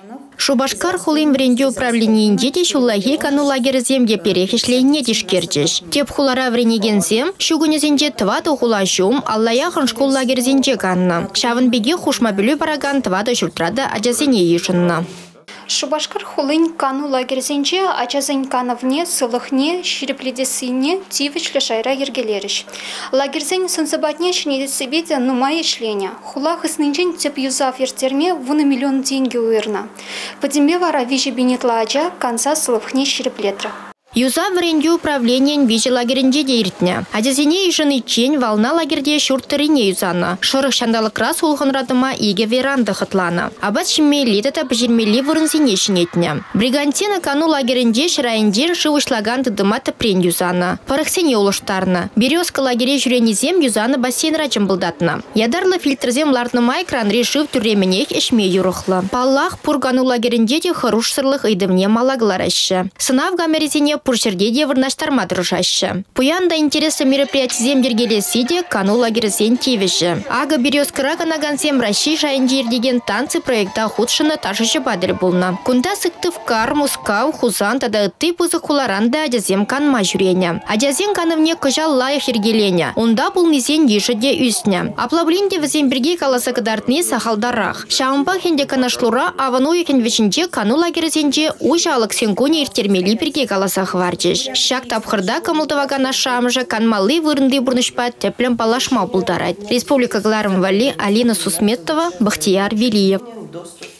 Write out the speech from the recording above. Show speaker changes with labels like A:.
A: Шубашкар хулим вренде управлениенде де шуллахи кану лагерземге перехишленне дишкерчеш. Теп хулара вренегензем, шугунезенде твады хулашум, аллаяхын школ лагерзенде канна. Шавын беге хушмабілі бараган твады шультрада аджазене ешынна.
B: Шубашкар хулын кану лагерзенже ачазын кановне, сылыхне, ширепледесыне, тивичлі шайра ергелеріш. Лагерзен сынсыбатне шнедесібеде нумай ішлене. Хулах ыснынжен теп юзав ертерме вуны миллион деньги уырна. Падимбе вара вижи бинетла ача конца сылыхне ширеплетра.
A: Юза вренде управлениен вижи лагерінде дейртне. Адезене ишыны чен волна лагерде шурттырине юзана. Шырық шандалық рас улғын радыма еге веранды хытлана. Абат шиммели тата пжирмели вырынзене шинетне. Бригантина кану лагерінде шырайынде шывышлаган тыдыма тыпрен юзана. Парықсене улыштарна. Березка лагере жүренезем юзаны бассейн рачым бұлдатна. Ядарлы фильтрзем лартныма экран решив түрременех ішме юрықлы. Паллах пургану лагерінде де хорош сырлық идымне малагларашы. Сынав гамерезене пуршерге де вырнаштарма дружаще. Пуянда интересы мероприятиезем дергелеси де кану лагерзен тивеші. Ага березкыра ганагансем Раши жайынжер деген танцы проекта худшыны ташышы бадыр болна. Кунда сыктыв кар, мускау, хузан тада ытты пызы хуларанда адязем канма жүрене. Адязен канывне кыжал лайық ергелене. Онда бұл незен еші де үсне. Аплаблинде візен бірге каласа кыдартны сахалдарақ. Шаумба хенде канашлура авану екен вешінже кану лагерзенже ужалық сенкуне иртермели бірге каласа хварчиш. Шак тапхырда камылтывагана шамжа канмалы вырынды бурнышпат теплем палашма булдарать. Республика Гларым Вали, Алина Сусметова, Бахтияр Велиев.